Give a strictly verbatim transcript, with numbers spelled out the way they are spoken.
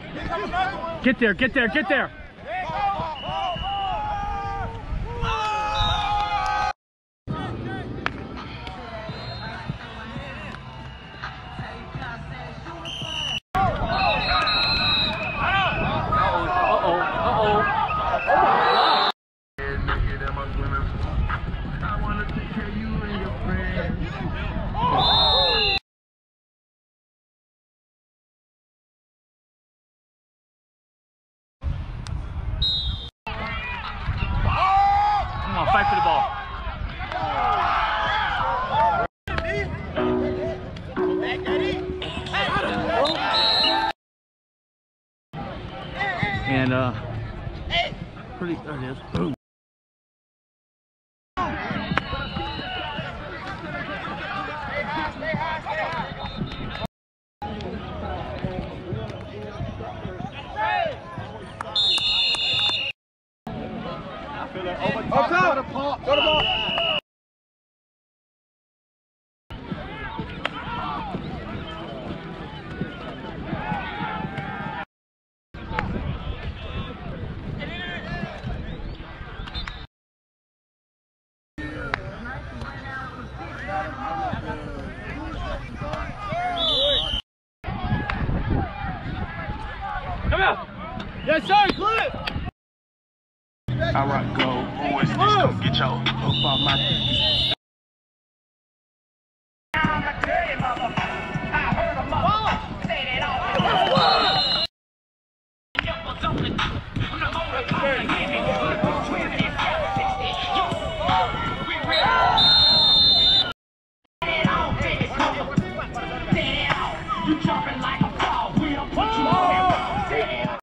Get there, get there, get there. Fight for the ball. And uh, pretty. There it is. Boom. Up top! Go to ball! Go to ball! Come out! Yes, sir, Cliff! I rock gold, boys, this come get your up on my knees. I heard a mother say that all